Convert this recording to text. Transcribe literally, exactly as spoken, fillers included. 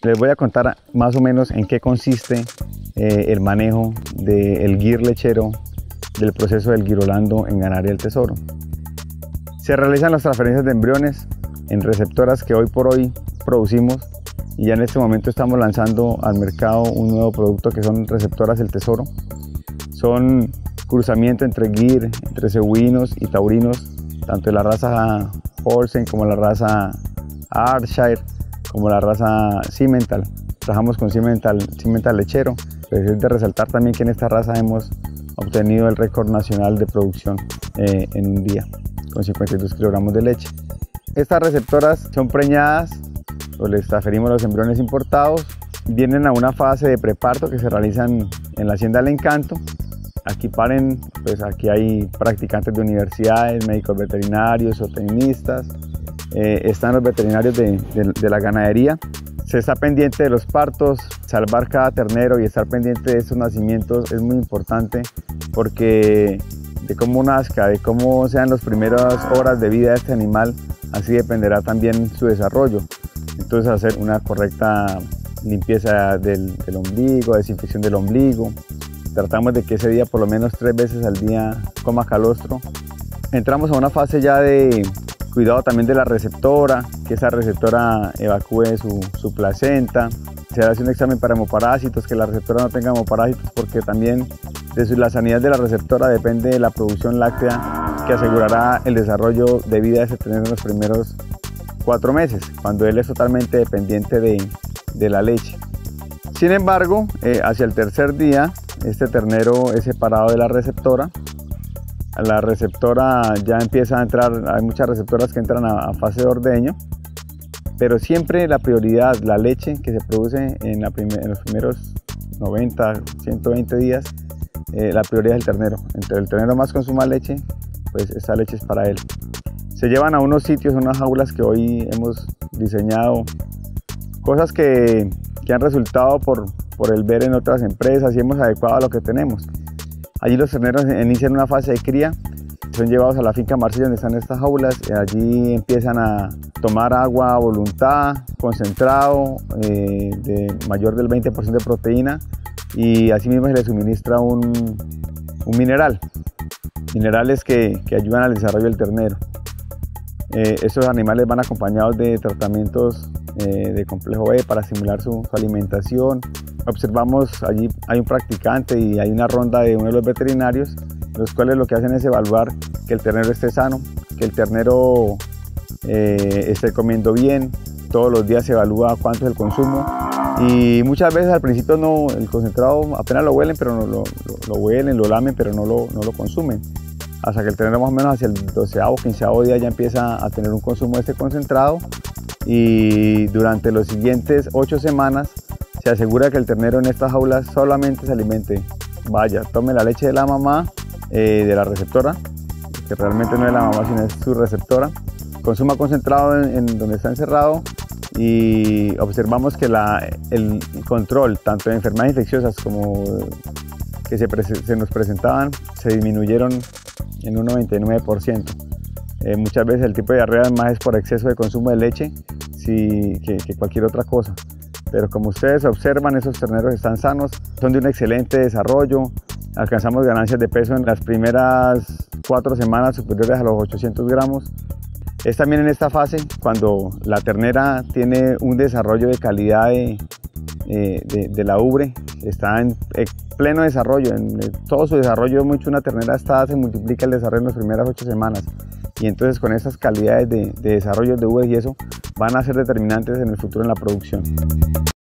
Les voy a contar más o menos en qué consiste eh, el manejo del gir lechero del proceso del girolando en Ganadería El Tesoro. Se realizan las transferencias de embriones en receptoras que hoy por hoy producimos y ya en este momento estamos lanzando al mercado un nuevo producto que son receptoras El Tesoro. Son cruzamiento entre gir, entre cebuinos y taurinos, tanto de la raza Holstein como la raza Ayrshire, como la raza Simmental. Trabajamos con Simmental, Simmental lechero, pero es de resaltar también que en esta raza hemos obtenido el récord nacional de producción eh, en un día, con cincuenta y dos kilogramos de leche. Estas receptoras son preñadas, o les transferimos los embriones importados, vienen a una fase de preparto que se realizan en la Hacienda El Encanto. Aquí paren, pues aquí hay practicantes de universidades, médicos veterinarios, zootecnistas, eh, están los veterinarios de, de, de la ganadería. Se está pendiente de los partos, salvar cada ternero y estar pendiente de estos nacimientos es muy importante porque de cómo nazca, de cómo sean las primeras horas de vida de este animal, así dependerá también su desarrollo. Entonces hacer una correcta limpieza del, del ombligo, desinfección del ombligo. Tratamos de que ese día por lo menos tres veces al día coma calostro. Entramos a una fase ya de cuidado también de la receptora, que esa receptora evacúe su, su placenta. Se hace un examen para hemoparásitos, que la receptora no tenga hemoparásitos, porque también de su, la sanidad de la receptora depende de la producción láctea que asegurará el desarrollo de vida de ese ternero en los primeros cuatro meses, cuando él es totalmente dependiente de, de la leche. Sin embargo, eh, hacia el tercer día, este ternero es separado de la receptora. La receptora ya empieza a entrar, hay muchas receptoras que entran a, a fase de ordeño, pero siempre la prioridad, la leche que se produce en, la primer, en los primeros noventa, ciento veinte días, eh, la prioridad es el ternero. Entre el ternero más consuma leche, pues esta leche es para él. Se llevan a unos sitios, unas jaulas que hoy hemos diseñado, cosas que, que han resultado por, por el ver en otras empresas y hemos adecuado a lo que tenemos. Allí los terneros inician una fase de cría, son llevados a la finca Marcilla donde están estas jaulas, y allí empiezan a tomar agua a voluntad, concentrado, eh, de mayor del veinte por ciento de proteína, y asimismo se les suministra un, un mineral, minerales que, que ayudan al desarrollo del ternero. Eh, estos animales van acompañados de tratamientos eh, de complejo B para estimular su, su alimentación. Observamos allí, hay un practicante y hay una ronda de uno de los veterinarios, los cuales lo que hacen es evaluar que el ternero esté sano, que el ternero eh, esté comiendo bien. Todos los días se evalúa cuánto es el consumo y muchas veces al principio no, el concentrado apenas lo huelen, pero no lo, lo, lo huelen, lo lamen, pero no lo, no lo consumen. Hasta que el ternero más o menos hacia el doceavo, quinceavo día ya empieza a tener un consumo de este concentrado, y durante los siguientes ocho semanas se asegura que el ternero en estas jaulas solamente se alimente, vaya, tome la leche de la mamá, eh, de la receptora, que realmente no es la mamá sino es su receptora, consuma concentrado en, en donde está encerrado, y observamos que la, el control tanto de enfermedades infecciosas como que se, se nos presentaban se disminuyeron en un noventa y nueve por ciento. Eh, muchas veces el tipo de diarrea más es por exceso de consumo de leche si, que, que cualquier otra cosa. Pero como ustedes observan, esos terneros están sanos, son de un excelente desarrollo, alcanzamos ganancias de peso en las primeras cuatro semanas superiores a los ochocientos gramos. Es también en esta fase cuando la ternera tiene un desarrollo de calidad de, de, de la ubre, está en pleno desarrollo, en todo su desarrollo mucho una ternera está, se multiplica el desarrollo en las primeras ocho semanas. Y entonces con esas calidades de, de desarrollo de ubre y eso van a ser determinantes en el futuro en la producción.